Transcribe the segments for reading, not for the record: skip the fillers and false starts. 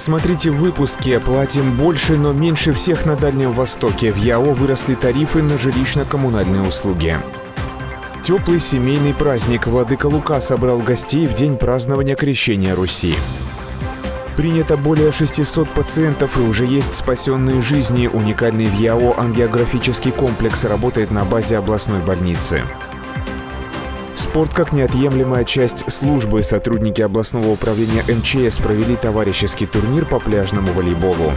Смотрите в выпуске. Платим больше, но меньше всех на Дальнем Востоке. В ЯО выросли тарифы на жилищно-коммунальные услуги. Теплый семейный праздник. Владыка Лука собрал гостей в день празднования Крещения Руси. Принято более 600 пациентов и уже есть спасенные жизни. Уникальный в ЯО ангиографический комплекс работает на базе областной больницы. Спорт как неотъемлемая часть службы. Сотрудники областного управления МЧС провели товарищеский турнир по пляжному волейболу.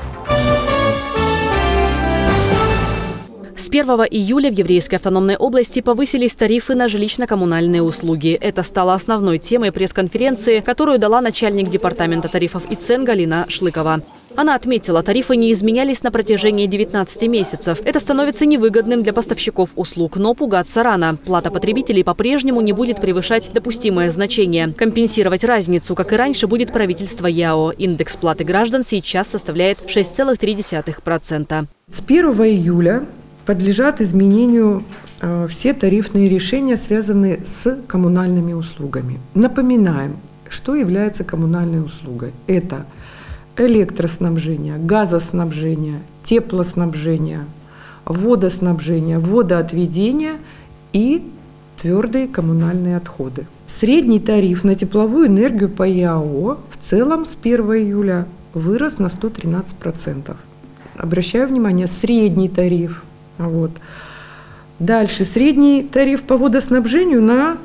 С 1 июля в Еврейской автономной области повысились тарифы на жилищно-коммунальные услуги. Это стало основной темой пресс-конференции, которую дала начальник департамента тарифов и цен Галина Шлыкова. Она отметила, тарифы не изменялись на протяжении 19 месяцев. Это становится невыгодным для поставщиков услуг, но пугаться рано. Плата потребителей по-прежнему не будет превышать допустимое значение. Компенсировать разницу, как и раньше, будет правительство ЯО. Индекс платы граждан сейчас составляет 6,3%. С 1 июля подлежат изменению все тарифные решения, связанные с коммунальными услугами. Напоминаем, что является коммунальной услугой. Это электроснабжение, газоснабжение, теплоснабжение, водоснабжение, водоотведение и твердые коммунальные отходы. Средний тариф на тепловую энергию по ЯО в целом с 1 июля вырос на 113%. Обращаю внимание, средний тариф. Вот. Дальше средний тариф по водоснабжению на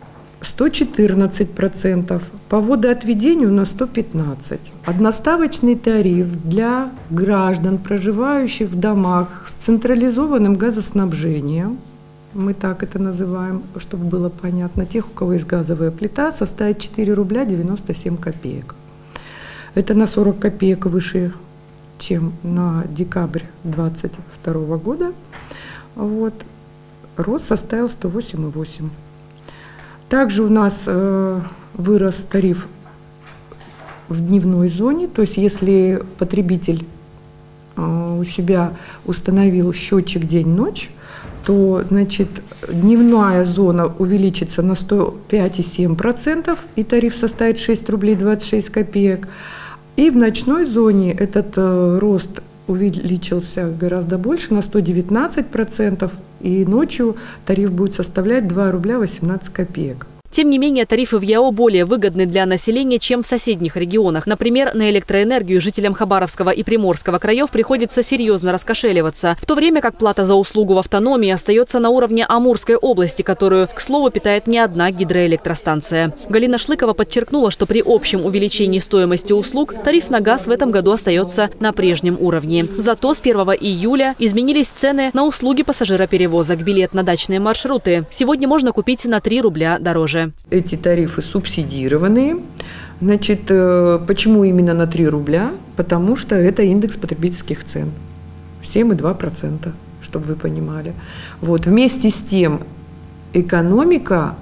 114%, по водоотведению на 115%. Одноставочный тариф для граждан, проживающих в домах с централизованным газоснабжением, мы так это называем, чтобы было понятно, тех, у кого есть газовая плита, составит 4 рубля 97 копеек. Это на 40 копеек выше, чем на декабрь 2022 года. Вот. Рост составил 108,8. Также у нас вырос тариф в дневной зоне, то есть если потребитель у себя установил счетчик день-ночь, то значит дневная зона увеличится на 105,7%, и тариф составит 6 рублей 26 копеек. И в ночной зоне этот рост увеличился гораздо больше, на 119%, и ночью тариф будет составлять 2 рубля 18 копеек. Тем не менее, тарифы в ЯО более выгодны для населения, чем в соседних регионах. Например, на электроэнергию жителям Хабаровского и Приморского краев приходится серьезно раскошеливаться, в то время как плата за услугу в автономии остается на уровне Амурской области, которую, к слову, питает не одна гидроэлектростанция. Галина Шлыкова подчеркнула, что при общем увеличении стоимости услуг тариф на газ в этом году остается на прежнем уровне. Зато с 1 июля изменились цены на услуги пассажироперевозок, билет на дачные маршруты. Сегодня можно купить на 3 рубля дороже. Эти тарифы субсидированные. Значит, почему именно на 3 рубля? Потому что это индекс потребительских цен. 7,2%, чтобы вы понимали. Вот. Вместе с тем, экономика,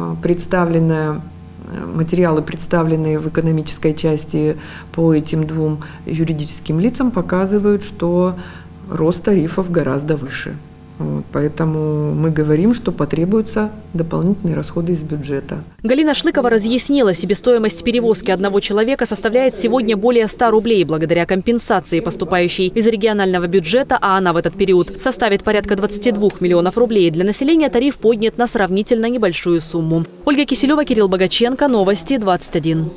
материалы, представленные в экономической части по этим двум юридическим лицам, показывают, что рост тарифов гораздо выше. Вот, поэтому мы говорим, что потребуются дополнительные расходы из бюджета. Галина Шлыкова разъяснила, себестоимость перевозки одного человека составляет сегодня более 100 рублей благодаря компенсации, поступающей из регионального бюджета, а она в этот период составит порядка 22 миллионов рублей. Для населения тариф поднят на сравнительно небольшую сумму. Ольга Киселева, Кирилл Богаченко, Новости 21.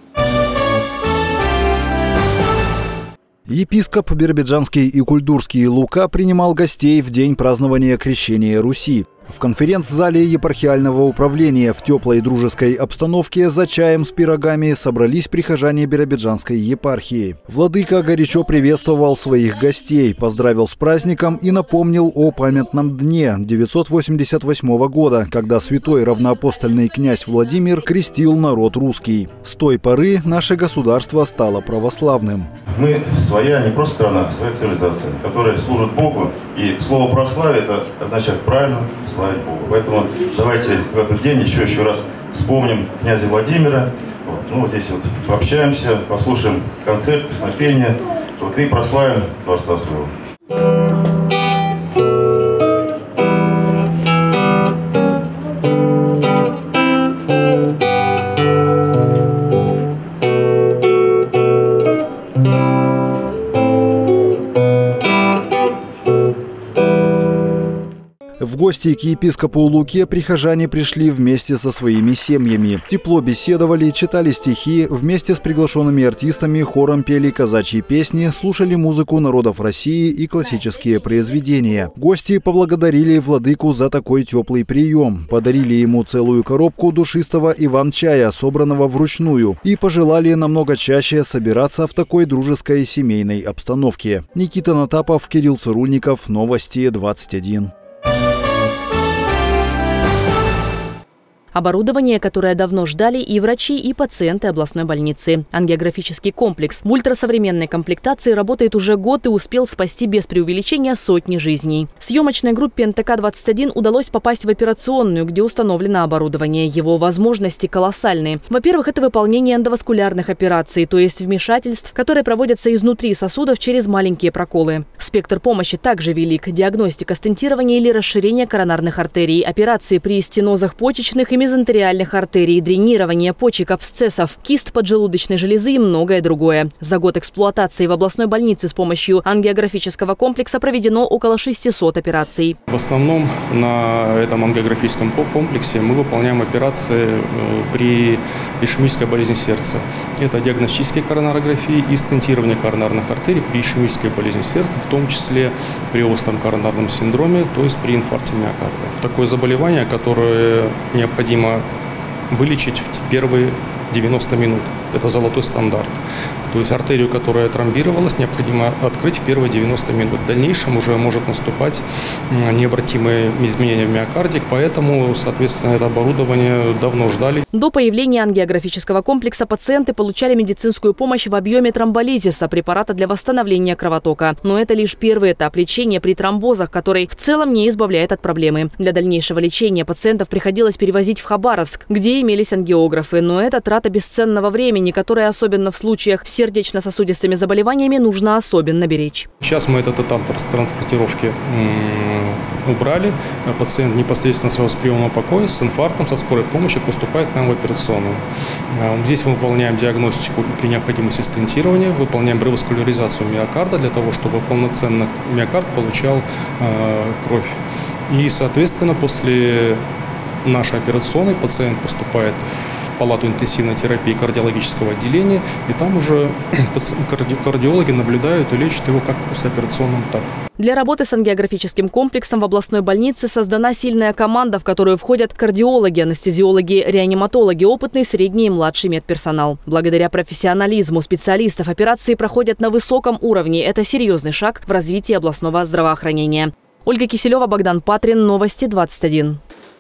Епископ Биробиджанский и Кульдурский Лука принимал гостей в день празднования Крещения Руси. В конференц-зале епархиального управления в теплой дружеской обстановке за чаем с пирогами собрались прихожане Биробиджанской епархии. Владыка горячо приветствовал своих гостей, поздравил с праздником и напомнил о памятном дне 988 года, когда святой равноапостольный князь Владимир крестил народ русский. С той поры наше государство стало православным. Мы своя не просто страна, а своя цивилизация, которая служит Богу. И слово «прославие» это означает правильно славить Богу. Поэтому давайте в этот день еще раз вспомним князя Владимира. Вот здесь вот пообщаемся, послушаем концерт, песнопение и прославим Творца своего. В гости к епископу Луке прихожане пришли вместе со своими семьями. Тепло беседовали, читали стихи, вместе с приглашенными артистами хором пели казачьи песни, слушали музыку народов России и классические произведения. Гости поблагодарили владыку за такой теплый прием, подарили ему целую коробку душистого иван-чая, собранного вручную, и пожелали намного чаще собираться в такой дружеской семейной обстановке. Никита Натапов, Кирилл Цирульников, Новости 21. Оборудование, которое давно ждали и врачи, и пациенты областной больницы. Ангиографический комплекс в ультрасовременной комплектации работает уже год и успел спасти без преувеличения сотни жизней. Съемочной группе НТК-21 удалось попасть в операционную, где установлено оборудование. Его возможности колоссальные. Во-первых, это выполнение эндоваскулярных операций, то есть вмешательств, которые проводятся изнутри сосудов через маленькие проколы. Спектр помощи также велик. Диагностика стентирования или расширение коронарных артерий, операции при стенозах почечных и мезентериальных артерий, дренирование почек, абсцессов, кист поджелудочной железы и многое другое. За год эксплуатации в областной больнице с помощью ангиографического комплекса проведено около 600 операций. В основном на этом ангиографическом комплексе мы выполняем операции при ишемической болезни сердца. Это диагностические коронарографии и стентирование коронарных артерий при ишемической болезни сердца, в том числе при остром коронарном синдроме, то есть при инфаркте миокарда. Такое заболевание, которое необходимо вылечить в первые 90 минут. Это золотой стандарт. То есть артерию, которая тромбировалась, необходимо открыть в первые 90 минут. В дальнейшем уже может наступать необратимые изменения в миокарде, поэтому, соответственно, это оборудование давно ждали. До появления ангиографического комплекса пациенты получали медицинскую помощь в объеме тромболизиса, препарата для восстановления кровотока. Но это лишь первый этап лечения при тромбозах, который в целом не избавляет от проблемы. Для дальнейшего лечения пациентов приходилось перевозить в Хабаровск, где имелись ангиографы. Но это трата бесценного времени, которое особенно в случаях с сердечно-сосудистыми заболеваниями нужно особенно беречь. Сейчас мы этот этап транспортировки убрали. Пациент непосредственно сразу с приема покоя, с инфарктом, со скорой помощи поступает к нам в операционную. Здесь мы выполняем диагностику при необходимости стентирования, выполняем реваскуляризацию миокарда для того, чтобы полноценно миокард получал кровь. И, соответственно, после нашей операционной пациент поступает в палату интенсивной терапии кардиологического отделения, и там уже кардиологи наблюдают и лечат его как в послеоперационном этапе. Для работы с ангиографическим комплексом в областной больнице создана сильная команда, в которую входят кардиологи, анестезиологи, реаниматологи, опытный средний и младший медперсонал. Благодаря профессионализму специалистов операции проходят на высоком уровне. Это серьезный шаг в развитии областного здравоохранения. Ольга Киселева, Богдан Патрин, Новости 21.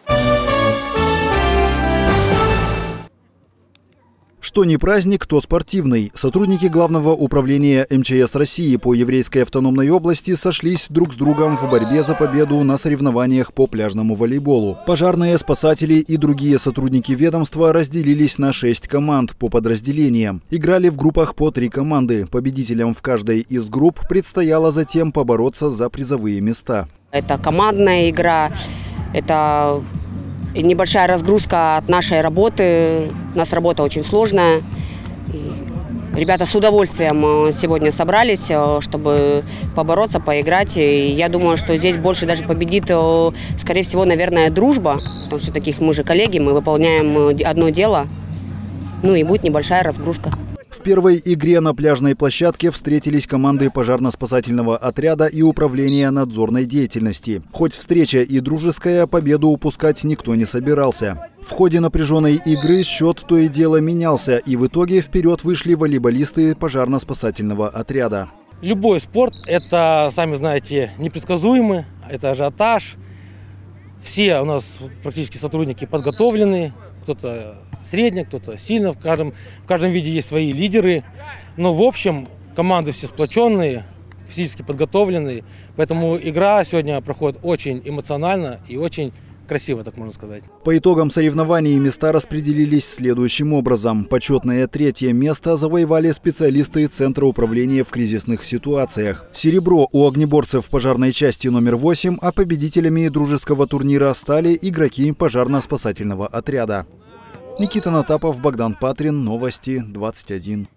Что не праздник, то спортивный. Сотрудники Главного управления МЧС России по Еврейской автономной области сошлись друг с другом в борьбе за победу на соревнованиях по пляжному волейболу. Пожарные, спасатели и другие сотрудники ведомства разделились на 6 команд по подразделениям. Играли в группах по 3 команды. Победителям в каждой из групп предстояло затем побороться за призовые места. Это командная игра, это небольшая разгрузка от нашей работы. У нас работа очень сложная. Ребята с удовольствием сегодня собрались, чтобы побороться, поиграть. И я думаю, что здесь больше даже победит, скорее всего, наверное, дружба. Потому что таких мы же коллеги, мы выполняем одно дело. Ну и будет небольшая разгрузка. В первой игре на пляжной площадке встретились команды пожарно-спасательного отряда и управления надзорной деятельности. Хоть встреча и дружеская, победу упускать никто не собирался. В ходе напряженной игры счет то и дело менялся, и в итоге вперед вышли волейболисты пожарно-спасательного отряда. Любой спорт – это, сами знаете, непредсказуемый, это ажиотаж. Все у нас практически сотрудники подготовлены, кто-то средний, кто-то сильно, в каждом виде есть свои лидеры. Но в общем команды все сплоченные, физически подготовленные. Поэтому игра сегодня проходит очень эмоционально и очень красиво, так можно сказать. По итогам соревнований места распределились следующим образом. Почетное 3-е место завоевали специалисты Центра управления в кризисных ситуациях. Серебро у огнеборцев пожарной части номер 8, а победителями дружеского турнира стали игроки пожарно-спасательного отряда. Никита Натапов, Богдан Патрин, Новости 21.